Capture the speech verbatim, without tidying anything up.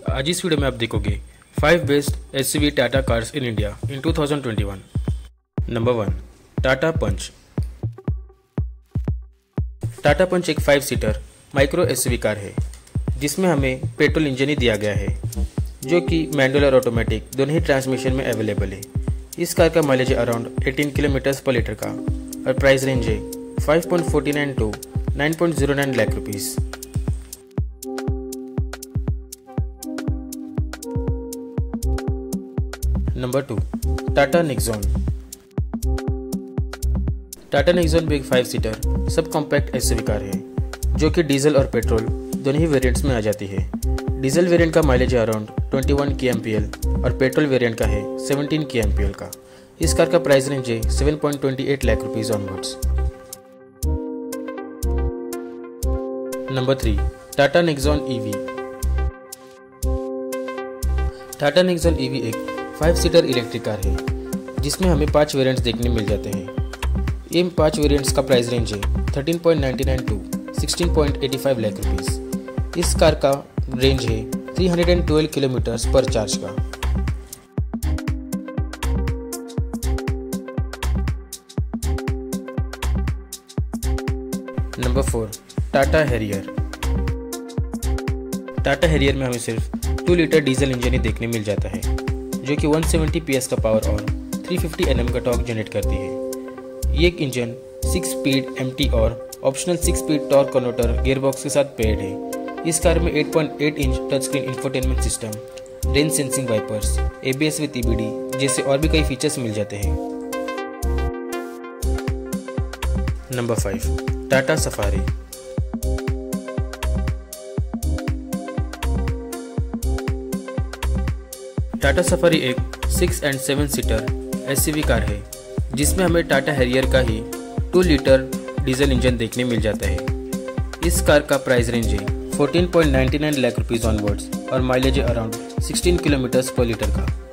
आज इस वीडियो में आप देखोगे five best SUV Tata cars in India in two thousand twenty one. Number one, Tata Punch. Tata Punch एक five seater micro SUV car है जिसमें हमें पेट्रोल इंजन ही दिया गया है जो कि मैनुअल और ऑटोमेटिक दोनों ही ट्रांसमिशन में अवेलेबल है। इस कार का माइलेज है around eighteen kilometres per litre का और प्राइस रेंज है five point four nine to nine point zero nine lakh rupees. Number two, Tata Nexon. Tata Nexon भी एक five seater sub compact SUV car है जो कि डीजल और पेट्रोल दोनों ही वेरिएंट्स में आ जाती है। डीजल वेरिएंट का माइलेज है around twenty one K M P L और पेट्रोल वेरिएंट का है सेवनटीन के एम पी एल का। इस कार का प्राइस रेंज है seven point two eight lakh rupees onwards. Number three, Tata Nexon EV. Tata Nexon EV एक फाइव सीटर इलेक्ट्रिक कार है जिसमें हमें पांच वेरिएंट्स देखने मिल जाते हैं। इन पांच वेरिएंट्स का प्राइस रेंज है thirteen point nine nine to sixteen point eighty five lakh rupees. इस कार का रेंज है three hundred twelve kilometres per charge का। Number four, Tata Harrier. Tata Harrier में हमें सिर्फ टू लीटर डीजल इंजन ही देखने मिल जाता है जो कि वन सेवेंटी पी एस का पावर और थ्री फिफ्टी एन एम का टॉर्क जनरेट करती है। ये एक engine six speed M T और optional six speed torque converter gearbox के साथ पेयर्ड है। इस कार में eight point eight inch touch screen infotainment system, rain sensing wipers, A B S with E B D जैसे और भी कई फीचर्स मिल जाते हैं। Number five, Tata Safari. Tata Safari एक six and seven seater SUV car है जिसमें हमें टाटा हैरियर का ही टू लीटर डीजल इंजन देखने मिल जाता है। इस कार का प्राइस रेंज है fourteen point nine nine lakh rupees onwards और माइलेज है around sixteen kilometres per litre का।